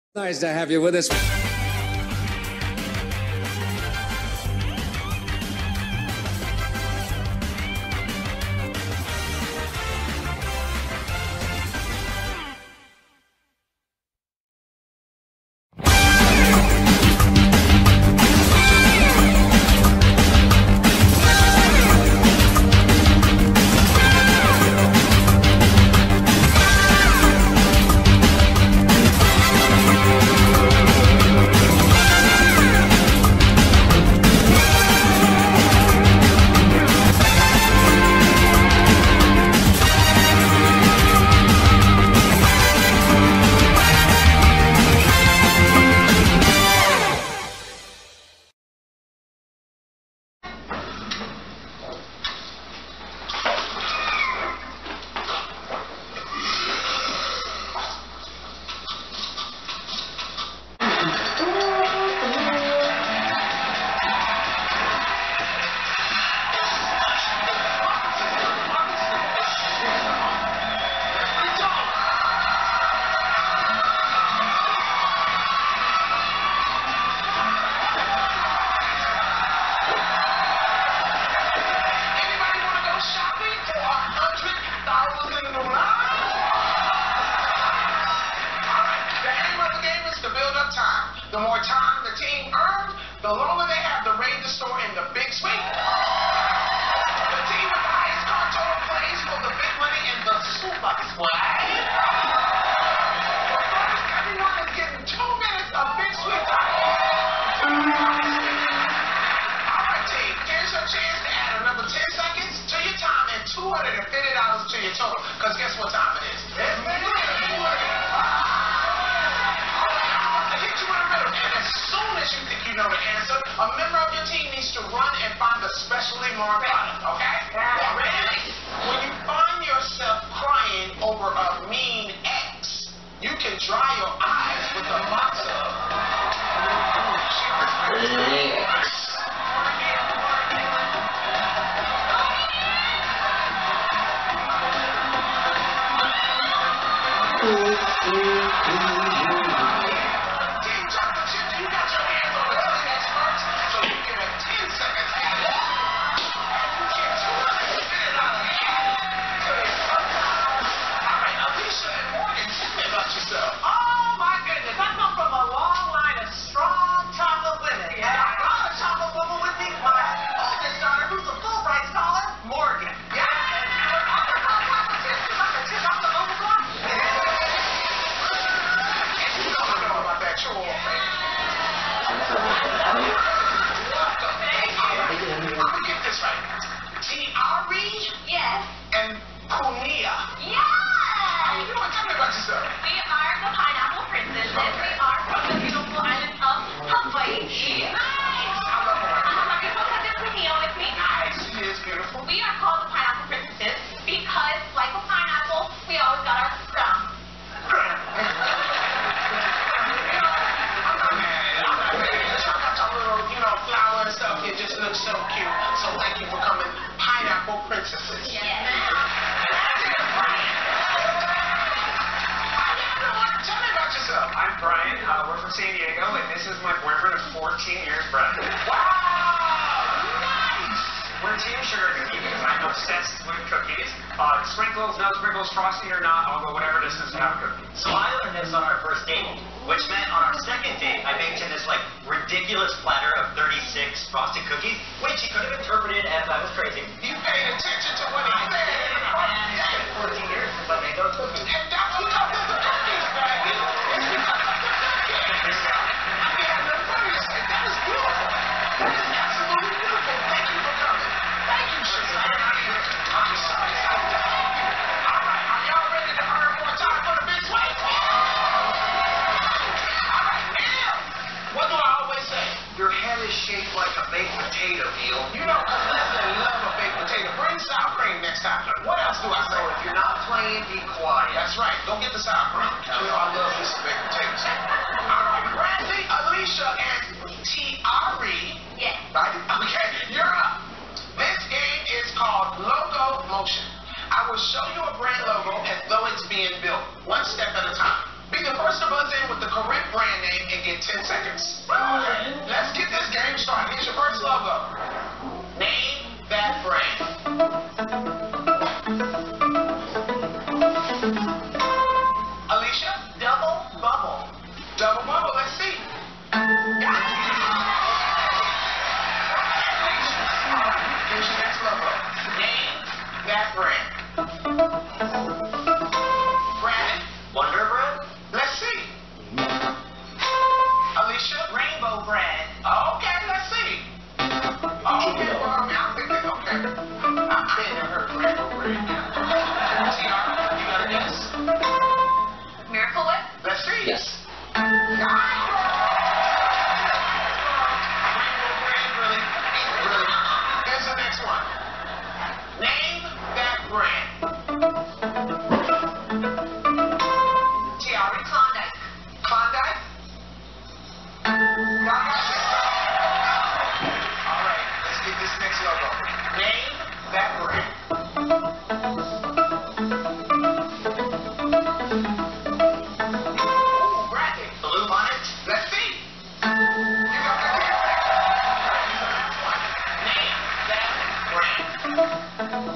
Nice to have you with us. The more time the team earns, the longer they have to raid the store in the big sweep. The team with the highest car total plays for the big money in the super swag. But first, everyone is getting 2 minutes of big sweep time. All right, team, here's your chance to add another 10 seconds to your time and $250 to your total. Because guess what time it is? You think you know the answer, a member of your team needs to run and find a specially marked product, okay? Ready? When you find yourself crying over a mean ex, you can dry your eyes with a box so cute. So thank you for coming, Pineapple Princesses. Yeah. Tell me about yourself. I'm Brian. We're from San Diego, and this is my boyfriend of 14 years, Brad. Wow! Nice! We're Team Sugar Cookie because I'm obsessed with cookies. Sprinkles, no sprinkles, frosting or not, I'll go whatever distance to have a cookie. So I learned this on our first date, which meant on our second date, I baked him this ridiculous platter of 36 frosted cookies, which he could have interpreted as I was crazy. You paid attention to what he said. It's been 14 years since I made those cookies. And that's because of the cookies, baby. It's because of the cookies. I had no funny to say. That is beautiful. That is absolutely beautiful. Thank you for coming. Thank you, Sugar. I'm sorry. All right, are y'all ready to earn more time for the big sweep? All right, now, what do I always say? Your head is shaped like a baked potato, Neil. You know, listen, love a baked potato. Bring sour cream next time. What else do I say? So if you're not playing, be quiet. That's right. Go get the sour cream. You know, I love me some baked potatoes. All right, Brandy, Alicia, and Tiari. Yes. Right? Okay, you're up. This game is called Logo Motion. I will show you a brand logo as though it's being built, one step at a time. Be the first to buzz in with the correct brand get 10 seconds. Let's get this game started. Here's your first logo. Name that brand. Alicia? Double bubble. Double bubble. Let's see. Here's your next logo. Name that brand. Brandon? Wonder Bread? Let's see. Alicia? Rainbow bread. Okay, let's see. Okay, well, I mean, I'm thinking, okay. I ain't never heard of rainbow bread. Tiara, you got a guess? Miracle Whip. Let's see. Yes. Rainbow bread, really? Really? Here's the next one. Name that brand. Tiara? Klondike. Klondike? Klondike? All right, let's get this next logo. Name that brand. Ooh, Bradley. Blue Bonnet? Let's see. You got that there. Here's the last one. Name that brand.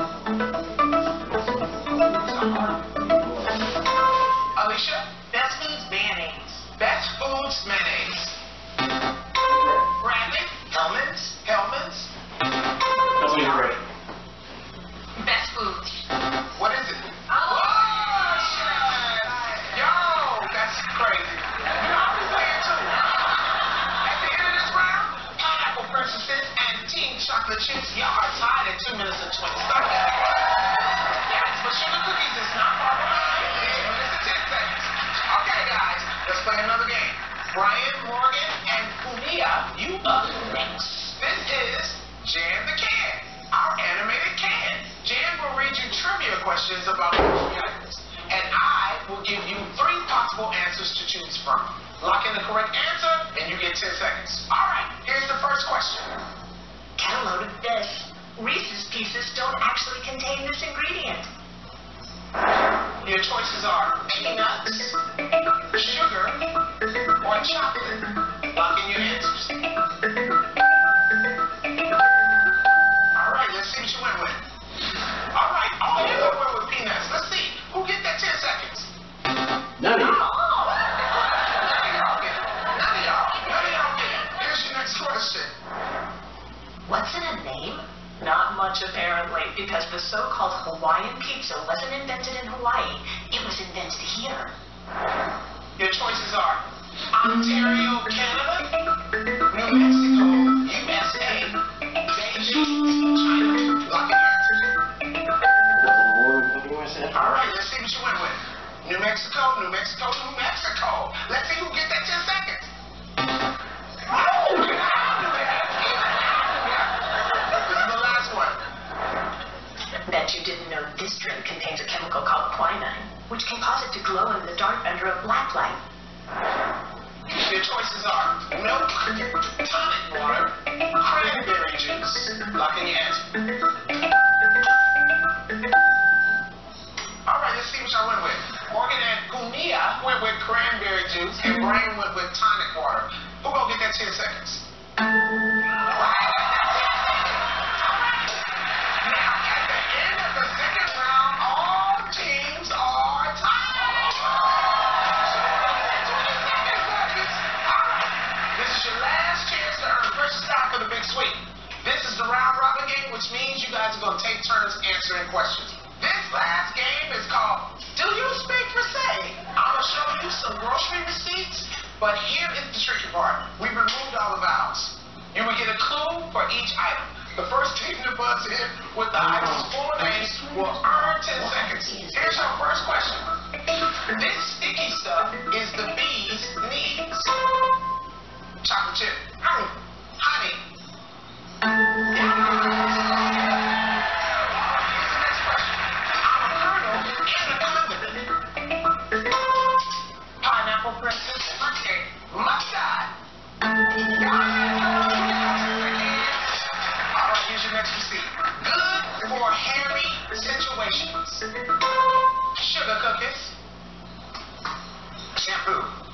Alicia? Best Foods mayonnaise. Best Foods mayonnaise. Bradley? Hellman's? Hellman's? That's me great. Best Foods. What is it? Oh, shit! Yo, that's crazy. You know, I'll be playing too. At the end of this round, Pineapple Princesses and Team Chocolate Chips, y'all are tied at 2 minutes and 20 seconds. Yes, but Sugar Cookies is not far behind. 8 minutes and 10 seconds. Okay, guys, let's play another game. Brian, Morgan, and Kumia, you up next. This is Jan the Can, our animated can. Jan will read you trivia questions about grocery items, and I will give you 3 possible answers to choose from. Lock in the correct answer, and you get 10 seconds. All right, here's the first question. get a load of this. Reese's Pieces don't actually contain this ingredient. Your choices are peanuts, sugar, or chocolate. Lock in your answers. All right, let's see what you went with. All right, oh, you went with peanuts. Let's see. Who get that 10 seconds? None of you. None of y'all get it. None of y'all get it. Here's your next question. What's in a name? Not much, apparently, because the so-called Hawaiian pizza wasn't invented in Hawaii. It was invented here. Your choices are Ontario, Canada, New Mexico, USA, Beijing, China. Lock in your answers. All right, let's see what you went with. New Mexico, New Mexico, New Mexico. Let's see who gets that 10 seconds. Oh, this is the last one. Bet you didn't know this drink contains a chemical called quinine, which can cause it to glow in the dark under a black light. Your choices are milk, tonic water, cranberry juice. Lock in your answer. All right, let's see what y'all went with. Morgan and Kumia went with cranberry juice, and Brian went with tonic water. Who gonna get that 10 seconds? Now, at the end of the second round, all teams are tied. 20 seconds left. All right, this is your last chance to earn first stop for the big sweep. This is the round robin game, which means you guys are gonna take turns answering questions. This last game is called Do You Speak for Say? I'm gonna show you some grocery receipts, but here is the tricky part. We removed all the vowels. You will get a clue for each item. The first team to buzz in with the item's full name will earn 10 seconds. Here's your first question. This sticky stuff is the bee's knees. Chocolate chip. Honey. Honey. Here's the next question. I'm a colonel and a condiment. Pineapple princess. Mustard. Mustard. Alright, here's your next receipt. Good for hairy situations. Sugar cookies. Shampoo.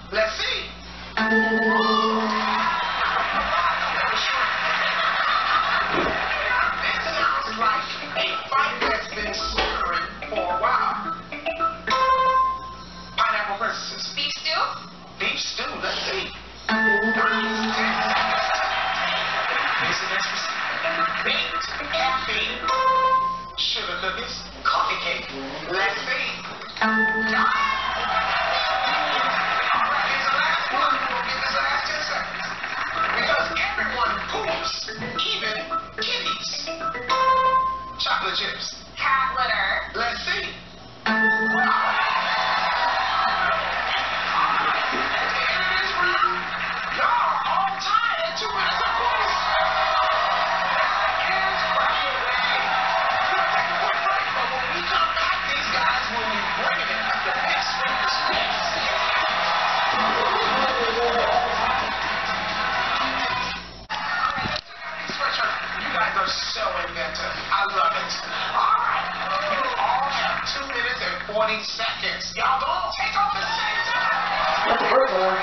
first one.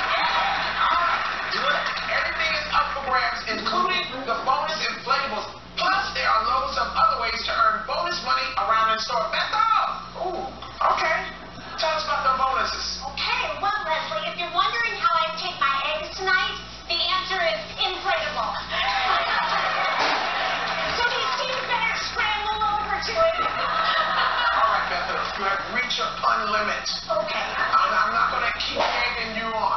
Do it. Everything is up for grabs, including the bonus inflatables. Plus, there are loads of other ways to earn bonus money around in store. Beto! Ooh, okay. Tell us about the bonuses. Okay, well, Leslie, if you're wondering how I take my eggs tonight, the answer is inflatable. So these teams better scramble over to it. All right, Beto, you have reached your pun limit. Okay. I'm not going to keep egging you on.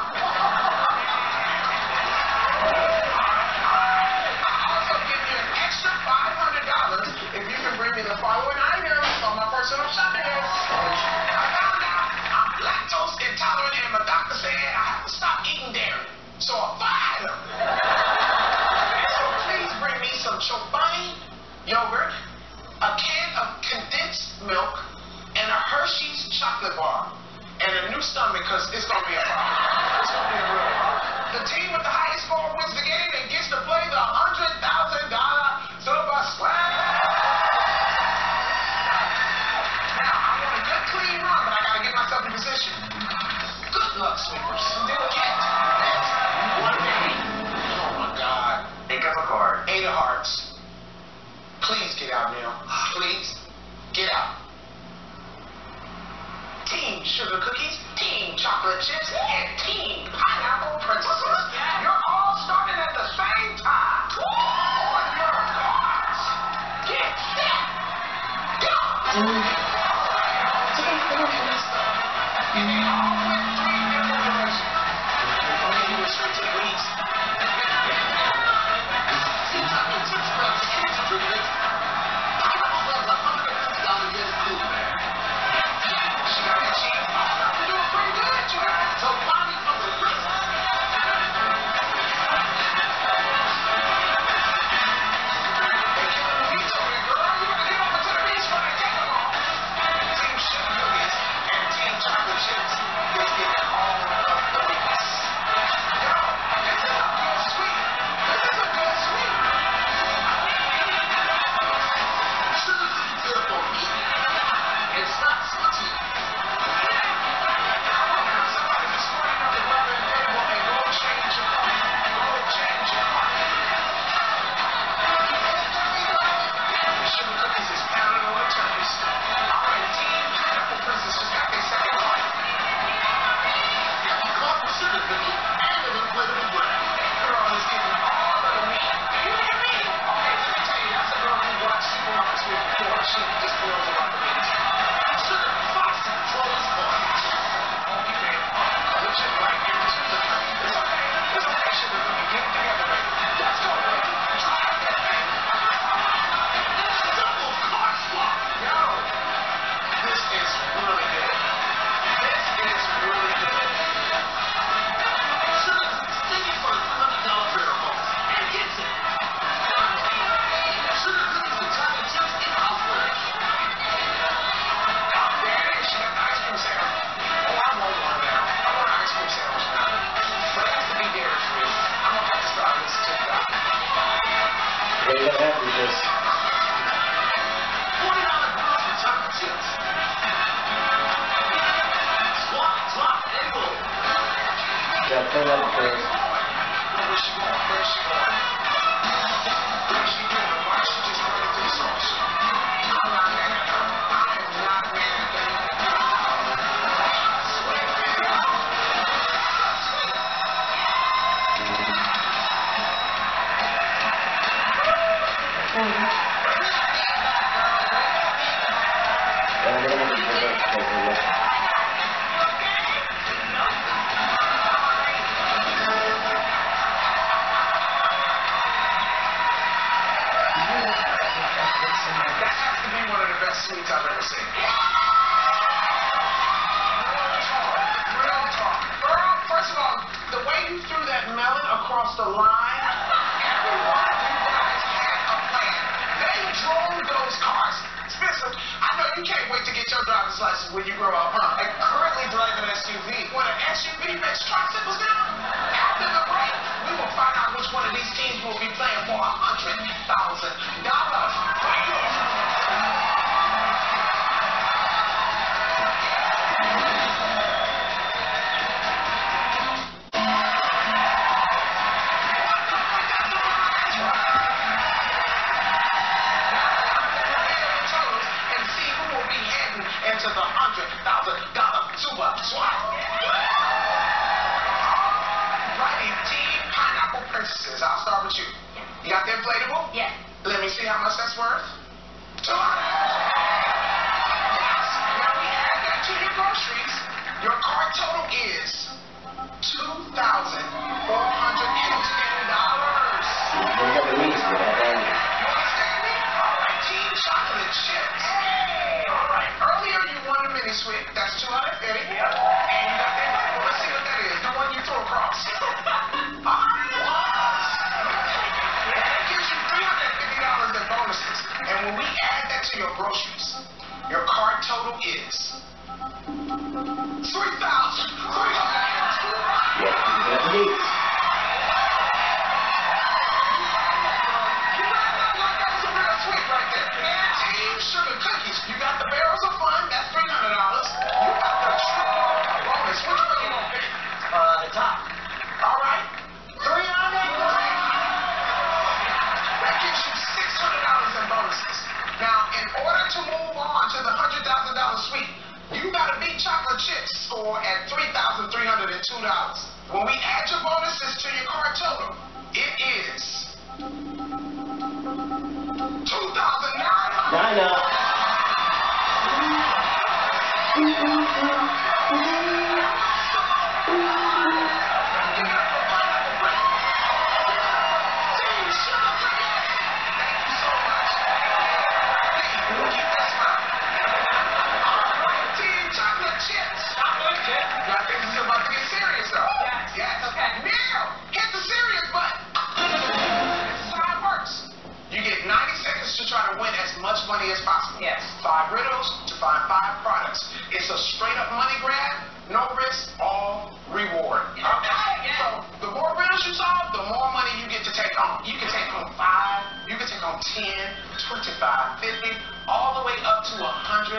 I'll also give you an extra $500 if you can bring me the following items on my personal shopping list. I found out I'm lactose intolerant and my doctor said I have to stop eating dairy. So I buy them. So please bring me some chobani yogurt, a can of condensed milk, and a Hershey's chocolate bar. And a new stomach, because it's going to be a problem. It's going to be a real problem. The team with the highest score wins the game and gets to play the $100,000 Super Swag. Now, I want a good, clean run, but I got to get myself in position. Good luck, sweepers. Get this one game. Oh, my God. Think of a card. 8 of hearts. Please get out, Neil. Please. Get out. Team Sugar Cookies, Team Chocolate Chips, and Team Pineapple Princesses. You're all starting at the same time. On your cards. Get set. Go. All right, and they all went 3 different directions. Okay, you went straight to the weeds. Team Chocolate Chips loves kids treatment. Pineapple loves $150 years too. She got that cheap. You're doing pretty good, you guys. So finally from the list. They killing the beats over here, girl. You better get over to the beach when they take them all. Team Sugar Cookies and Team Chocolate Chips is getting all of the weeks. Yo, this is a good sweep. This is a good sweep. Sugar Cookies here for me. It's not sweet. Somebody just running up the rubber and table and go change your heart. Go change your heart. Sugar Cookies is pounding on the turkeys. All right, Team Pineapple Princess just got their second heart. Got the card for Sugar Cookie and an inflatable bread. Girl is getting all of the meat. You hear me? Okay, let me tell you, that's a girl who watched Supermarket Sweep before. She just knows about the meat. Sugar Fox controls one. Oh, you man. The chip right here is the turkey. It's okay. It's okay, Sugar Cookie. Get it together, baby. Let's go, baby. Try out that thing. Double card swap. Yo, this is really good. This is really good. Sugar Cookie's thinking for a $300 barrel bonus and gets it. Sugar Cookies and chocolate chips in house flash. She got the ice cream sandwich. Oh, I want one now. I want an ice cream sandwich now. But it has to be dairy free. I'm gonna have to start this too. Yeah, you gotta have this. $40 bills for chocolate chips. Swap, swap, and boom. You gotta play that first. Where's she going? Where's she going? Where's she doing? Why is she just running through the sauce? I'm not mad at her. I am not mad at her. Sweet, baby. That has to be one of the best sweets I've ever seen. Real talk. Girl, first of all, the way you threw that melon across the line, every one of you guys had a plan. They drove those cars. Spencer, I know you can't wait to get your driver's license when you grow up, huh? I currently drive an SUV. When an SUV makes tricycles now, after the break, we will find out which one of these teams will be playing for $100,000. bonuses. I'll start with you. You got the inflatable? Yeah. Let me see how much that's worth. $200. Yes. Now we add that to your groceries. Your cart total is $2,410. Look at the least for that, man. You understand me? All right, Team Chocolate Chips. Hey. All right, earlier you won the mini sweep. That's $250. And you got the inflatable. Let's see what that is. The one you throw across. All right. That gives you $350 in bonuses. And when we add that to your groceries, your cart total is $3,302. Yes, you got the least. Sugar cookies. You got the barrels of fun. That's $300. You got the triple bonus. Which one you gonna pick? The top. All right. $300. That gives you $600 in bonuses. Now, in order to move on to the $100,000 suite, you got to beat Chocolate Chips score at $3,302. When we add your bonuses to your card total, it is $2,900. Nine up. Money as possible. Yes. 5 riddles to find 5 products. It's a straight up money grab, no risk, all reward. Okay? So the more riddles you solve, the more money you get to take home. You can take home 5, you can take home 10, 25, 50, all the way up to $100,000.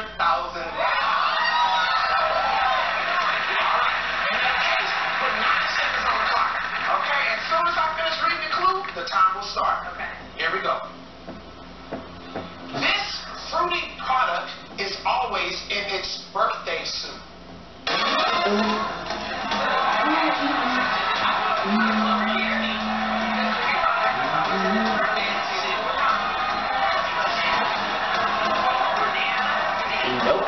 Alright. In that case, put 90 seconds on the clock. Okay, as soon as I finish reading the clue, the time will start. Okay. Here we go. This fruity product is always in its birthday suit. Nope.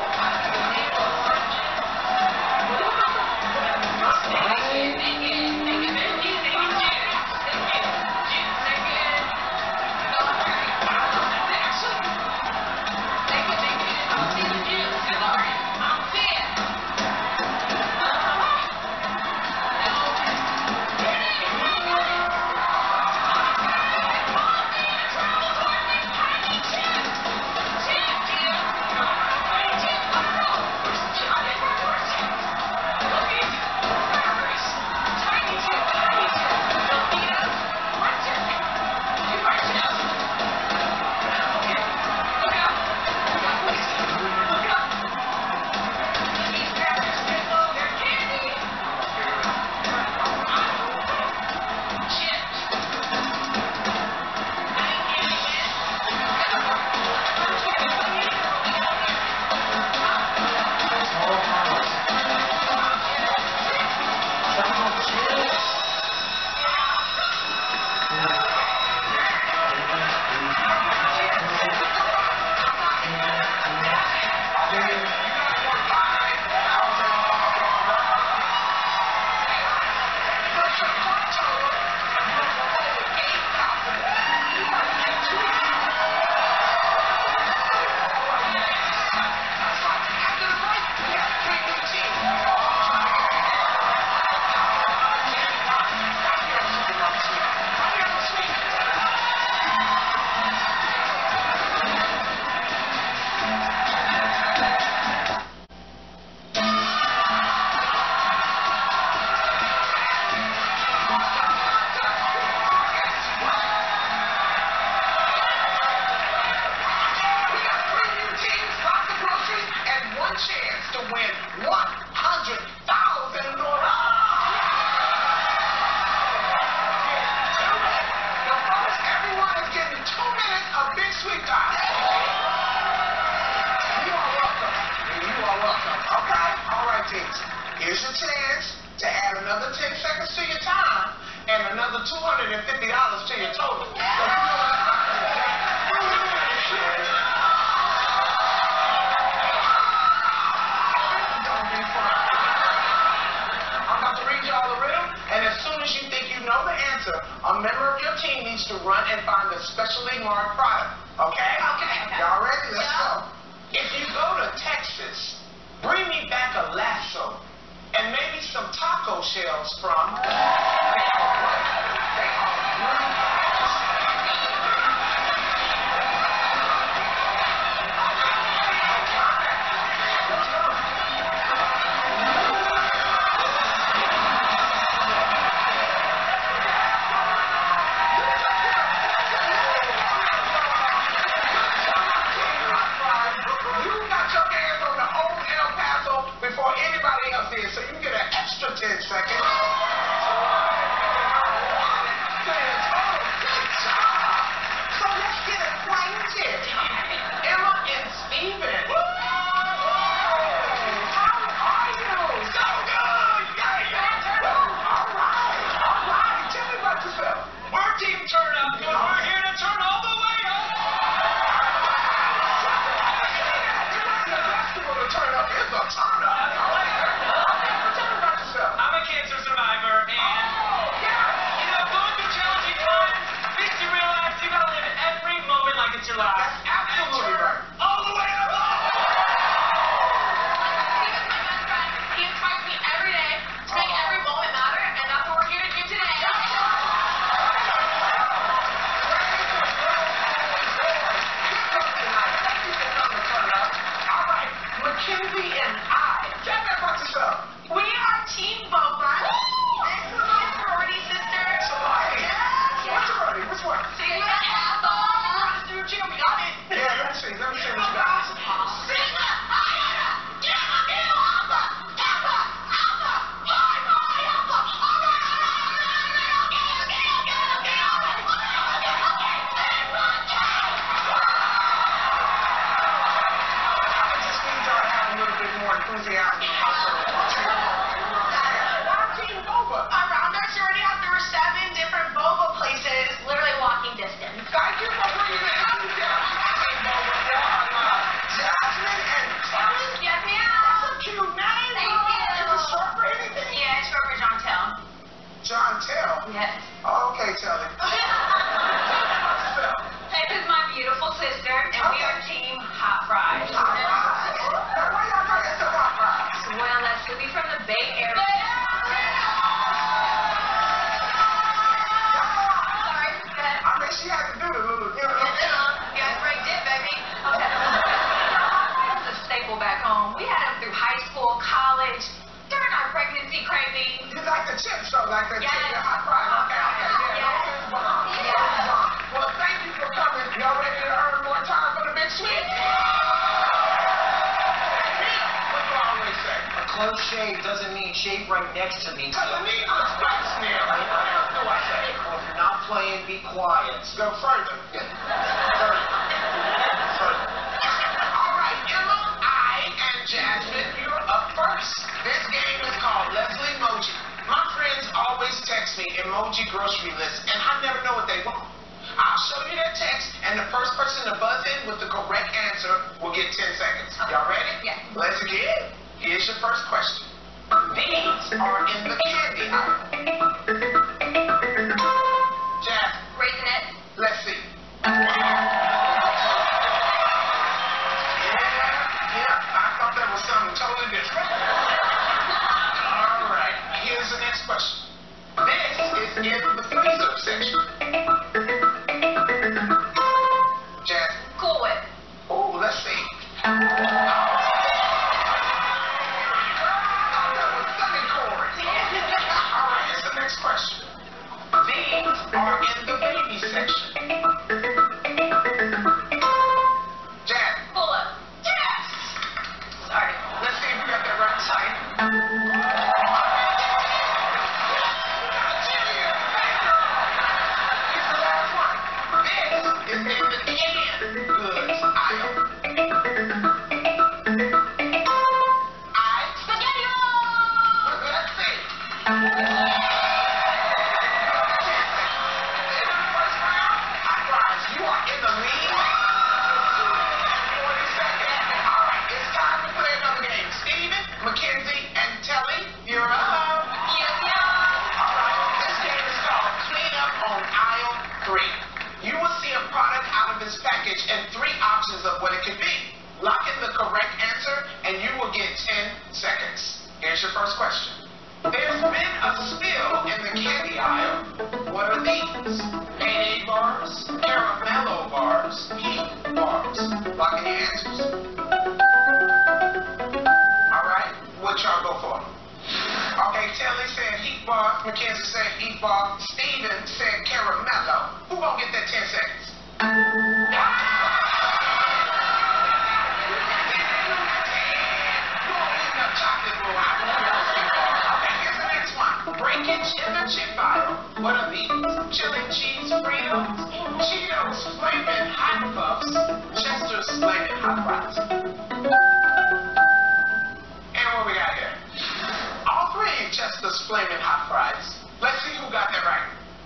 Here's your chance to add another 10 seconds to your time and another $250 A member of your team needs to run and find a specially marked product. Okay? Okay. Y'all ready? Let's go. If you go to Texas, bring me back a lasso and maybe some taco shells from. They are blue. So you get an extra 10 seconds. Good job. So let's get acquainted. Emma and Steven. How are you? So good. Yeah. All right. Tell me about yourself. We're Team Turn Up, because we're here to turn all the way up. The best people to turn up is a turn up. I'm a cancer survivor, and going through challenging times makes you realize you gotta live every moment like it's your last. That's absolutely right. All the way up. Steven's my best friend. He inspires me every day to make every moment matter, and that's what we're here to do today. All right, Mackenzie and I. Tell me about yourself. We are Team Boba. This is my sorority sister. Sorority? What sorority? Which one? Sigma Alpha. We got it. Yeah, let me see what you got. Sigma Iota. Gamma Mu Alpha. Alpha. Alpha. Phi Phi Alpha. All right. I just need y'all to have a little bit more enthusiasm. Why Team Boba? Around our sorority house, there were 7 different boba places, literally walking distance. Thank you for bringing the enthusiasm. Team Boba. Jasmine and Kelly? Yes, ma'am. That's a cute name. Thank you. Is it short for anything? Yeah, it's short for John Tell. John Tell. Yes. Oh, okay, Telly. This is my beautiful sister, and we are Team Hot Fries. Hot fries. Now, why y'all got into hot fries? Well, let's see, we from the Bay Area. Sorry, Seth. I mean, she had to do the little, Yes, right did, baby. Okay. Hot Fries is a staple back home. We had them through high school, college, during our pregnancy cravings. You like the chips, though, like the Yes. chicken hot fries. Okay, yeah. Yes. Those is bomb. Well, thank you for coming. Y'all ready to earn more time for the big sweep? What do I always say? A close shave doesn't mean shave right next to me. Because it needs a spice now. What else do I say? Well, if you're not playing, be quiet. Go further. Further. All right, Emma, I, and Jasmine, you're up first. This game is called Leslie Emoji. My friends always text me emoji grocery lists, and I never know what they want. I'll show you their text, and the first person to buzz in with the correct answer will get 10 seconds. Y'all ready? Yeah. Let's get it. Here's your first question. These are in the candy aisle. Jasmine, Raisinets. let's see. Yeah, I thought that was something totally different. All right, here's the next question. This is in the freezer section. Jasmine. Cool Whip. Oh, let's see. That was semi-core. All right, here's the next question. These are in the baby section. Jasmine. Pull up. Yes! Sorry. Let's see if we got that right side. Here's the last one. This is in the canned goods aisle. Spaghetti. Let's see. 3. You will see a product out of this package and 3 options of what it could be. Lock in the correct answer and you will get 10 seconds. Here's your first question. There's been a spill in the candy aisle. What are these? Payday bars, caramello bars, heat bars. Lock in your answers. All right, what y'all go for? Okay, Kelly said heat bar, Mackenzie said heat bar, Steven said caramello. Who gonna get that 10 seconds? Breakage in the chip aisle. What are these? Chili cheese Fritos, Cheetos flaming hot puffs, Chester's flaming hot fries. And what we got here? All 3 Chester's flaming hot fries. Let's see who got that right.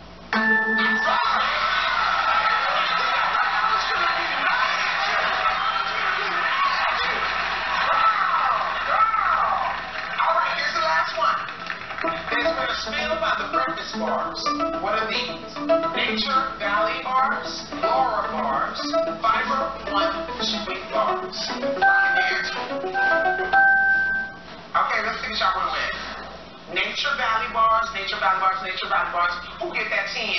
All right, here's the last one. There's been a spill by the breakfast bars. What are these? Nature Valley bars, Laura bars, Fiber One Sweet bars. Okay, let's see what y'all want to win. Nature Valley bars, Nature Valley bars, Nature Valley bars. Who get that 10?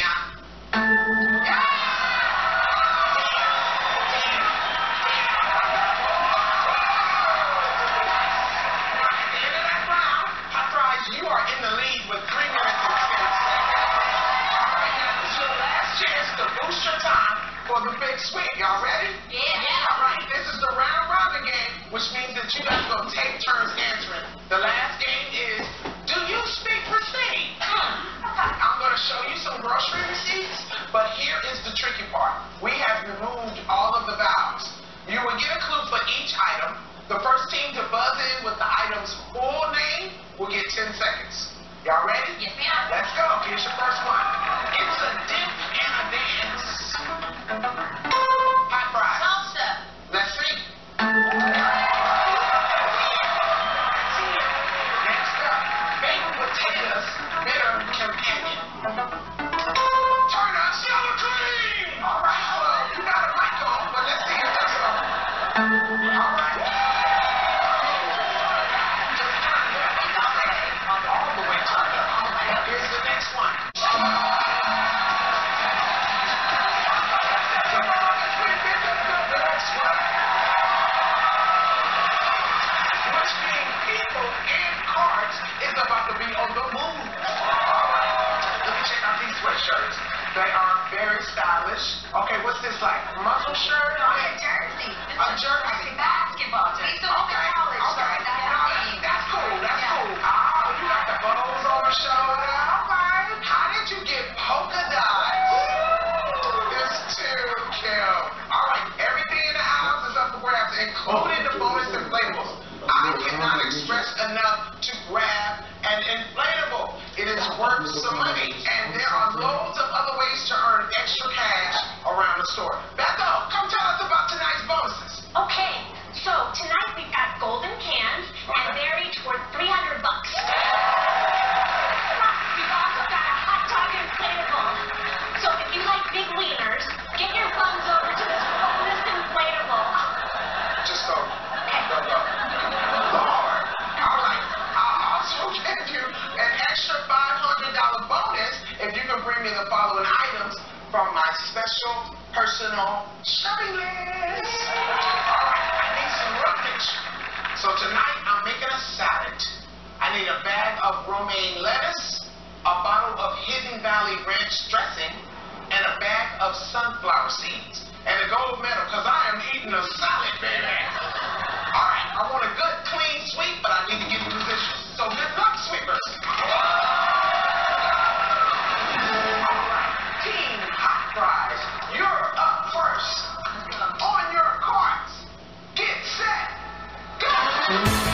You are in the lead with 3 minutes and 10 seconds. All right, now this is your last chance to boost your time for the big sweep. Y'all ready? Yeah. All right, this is the round robin game, which means that you guys are going to take turns answering. The last game is, do you speak receipt? I'm going to show you some grocery receipts, but here is the tricky part. We have removed all of the vowels. You will get a clue for each item. The first team to buzz in with the item's full name will get 10 seconds. Y'all ready? Yes, ma'am. Let's go. Here's your first one. It's a dip and a dance. Hot fries. Salsa. Let's see. Next up, baked potatoes, bitter companion. Turn up sour cream. All right, well, you got a mic on, but let's see if that's all. All right. Here's the next one. Which means people and cards is about to be on the move. Let me check out these sweatshirts. They are very stylish. Okay, what's this like? Muscle shirt? A jersey. A jersey. Basketball jersey. So Okay. That's cool. That's cool. Oh, you got the bows on the shoulder. All right. How did you get polka dots? It's too cute. All right. Everything in the house is up for grabs, including the bonus inflatables. I cannot express enough to grab an inflatable. It is worth some money, and there are loads of other ways to earn extra cash around the store. Bethel, come tell us about tonight's bonuses. Okay, so tonight we've got golden cans, and they're each worth $300. Plus, we've also got a hot dog inflatable. So if you like big wieners, get your funds over to this bonus inflatable. Just go. Go, go. Lord. All right. I'll also give you an extra $500 bonus if you can bring me the following items from my special personal shopping list. All right. I need some roughage. So tonight I'm making a salad. I need a bag of romaine lettuce, a bottle of Hidden Valley Ranch dressing, and a bag of sunflower seeds. And a gold medal, because I am eating a salad, baby. All right, I want a good, clean sweep, but I need to get in position. So good luck, sweepers. All right, Team Hot Fries, you're up first. On your carts, get set, go.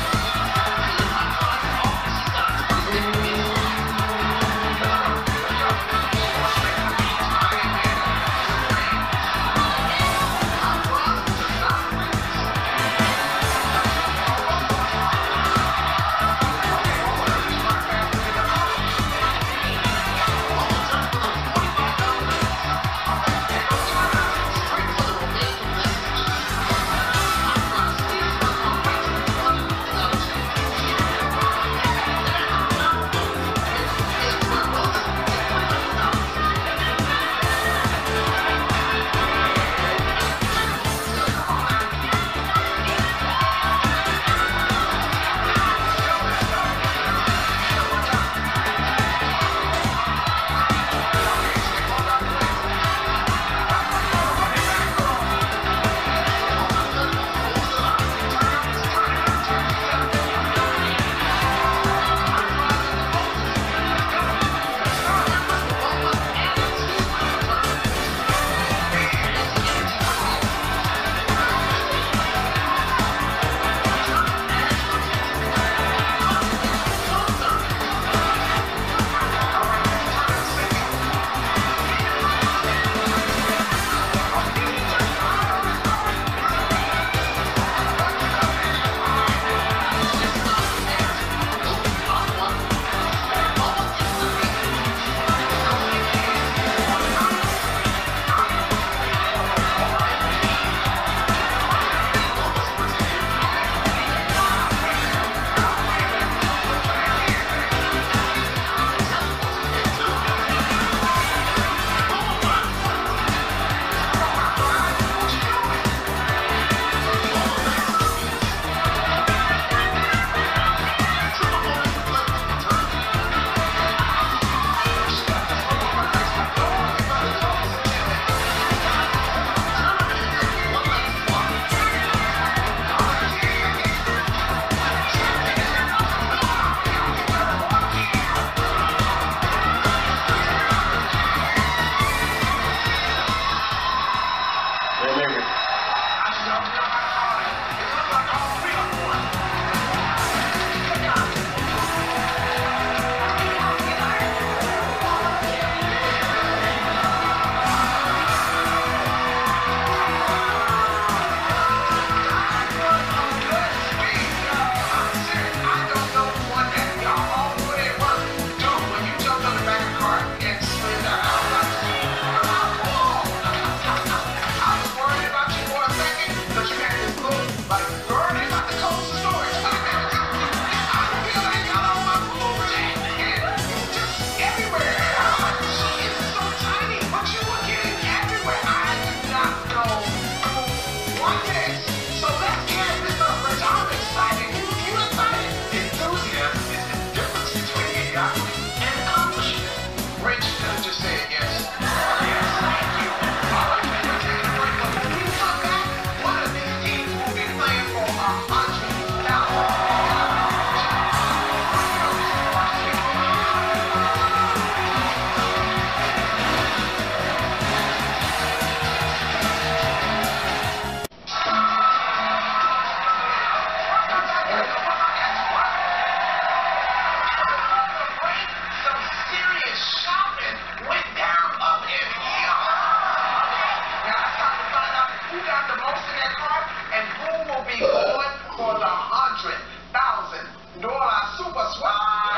shopping went down up in here. Okay? Now it's time to find out who got the most in that cart and who will be going for the $100,000 super swag.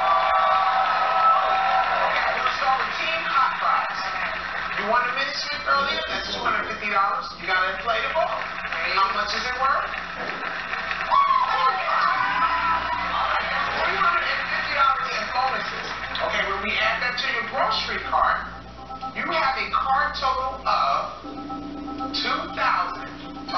Okay, we're gonna start with Team Hot Fries. You won a mini sweep earlier, that's $250. You got an inflatable. How much is it worth? $350 in bonuses. Okay, when we add that to your grocery cart, you have a cart total of $2,580.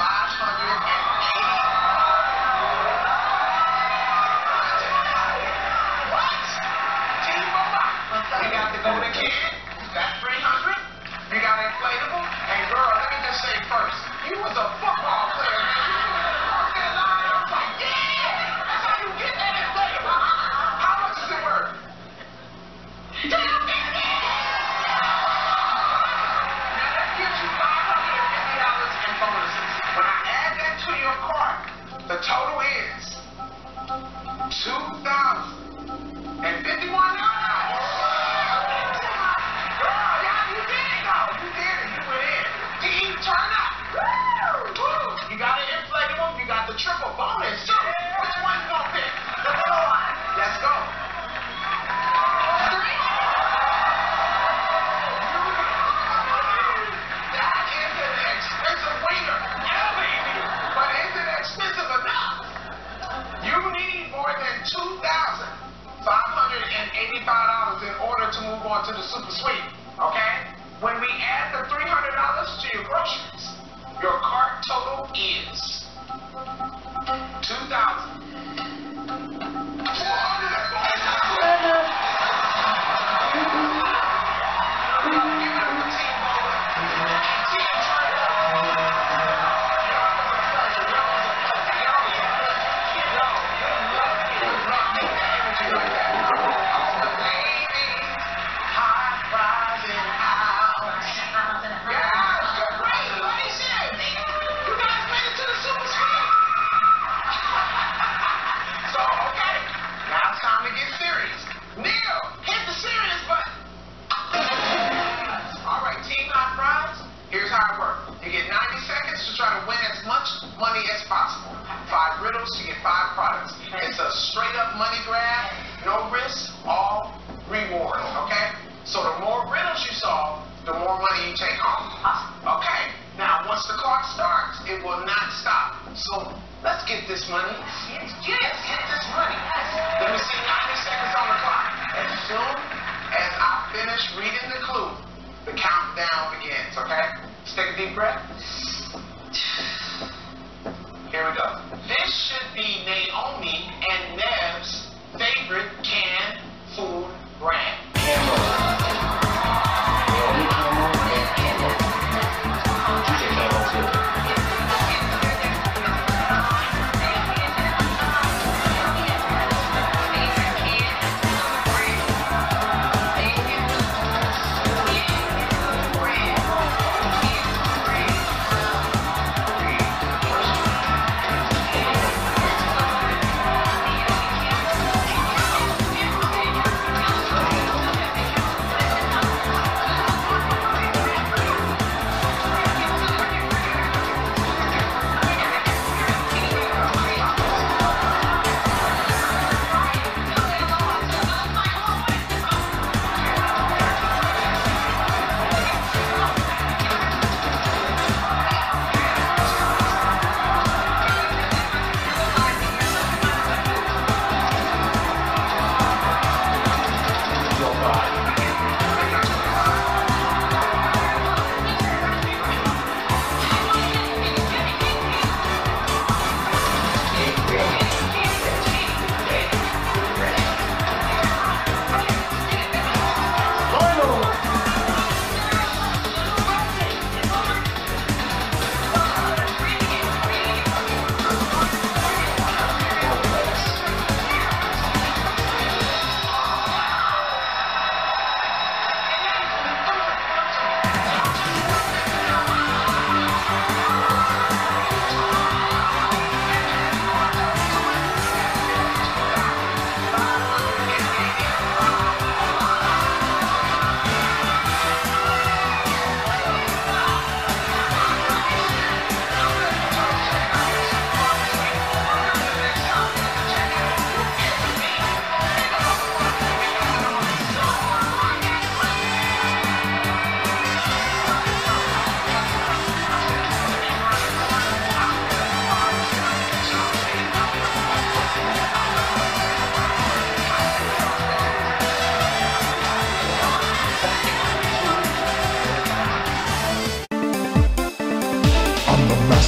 What? Team Mama, you got the golden can. That's $300. You got an inflatable. And girl, let me just say first, you was a football player, man. You was in line. I was like, yeah, that's how you get that inflatable. How much is it worth? $250. Now that gives you $550 in bonuses. When I add that to your cart, the total is $2,051. You got an inflatable, you got the triple bonus too. Which one you gonna pick? The middle one. Let's go. That is an expensive waiter. Yeah, baby. But is it expensive enough? You need more than $2,585 in order to move on to the super suite. Okay? When we add the $300 to your groceries, your cart total is $2,200. To get 5 products. It's a straight up money grab, no risk, all reward, okay? So the more riddles you solve, the more money you take home. Okay, now once the clock starts, it will not stop. So let's get this money. Let's get this money. Let me see 90 seconds on the clock. As soon as I finish reading the clue, the countdown begins, okay? Let's take a deep breath. Here we go. This should be Naomi and Nev's favorite canned food brand. Camel. Naomi Camel and Camel. You say Camel too.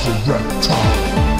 the reptile.